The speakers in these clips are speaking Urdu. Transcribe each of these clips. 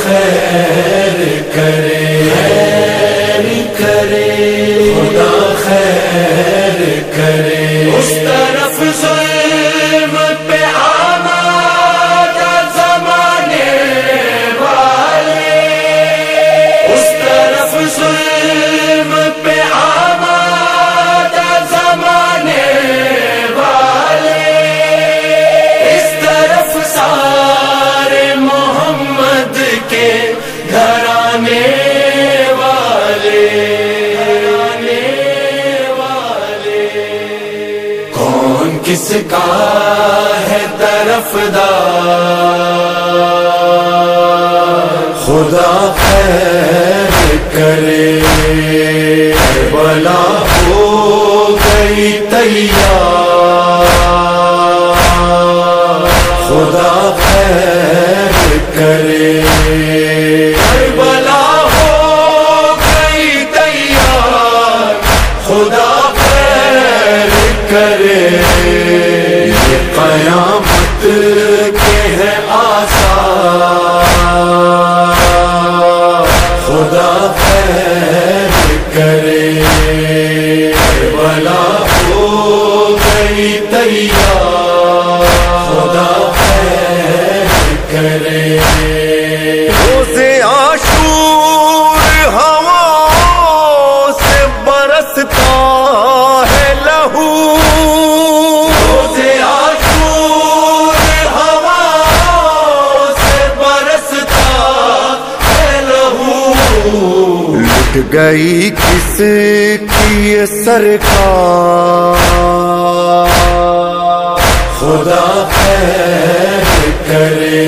خیر کرے، خیر کرے، خدا خیر کرے. اس طرف ظلم پہ آمادہ زمانے والے، اس طرف ظلم پہ آمادہ زمانے والے، اس طرف سارے محمد کے گھرانے والے. کون کس کا ہے طرفدار، خدا خیر کرے. کربلا ہو گئی تیار، خدا خیر کرے. کربلا ہو گئی تیار، خدا خیر کرے. یہ قیامت کے ہے آثار، خدا خیر کرے. کربلا ہو گئی تیار، خدا خیر کرے. روز عاشور ہواؤں سے برستا ہے لہو، روز عاشور ہواؤں سے برستا ہے لہو. لٹ گئی کس کی یہ سرکار، خدا خیر کرے.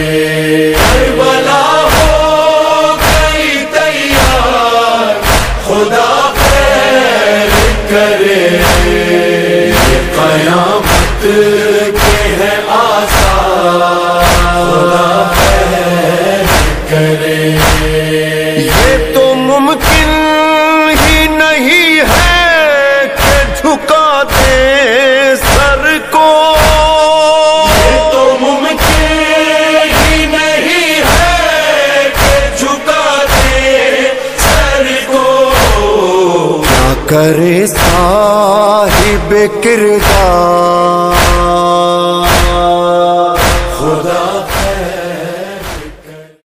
کربلا ہو گئی تیار، خدا خیر کرے. یہ قیامت کے ہے آثار، خدا خیر کرے. یہ تو ممکن ہی نہیں ہے کہ جھکا دے سر کو، یہ تو ممکن ہی نہیں ہے کہ جھکا دے سر کو. کیا کرے صاحب کردار.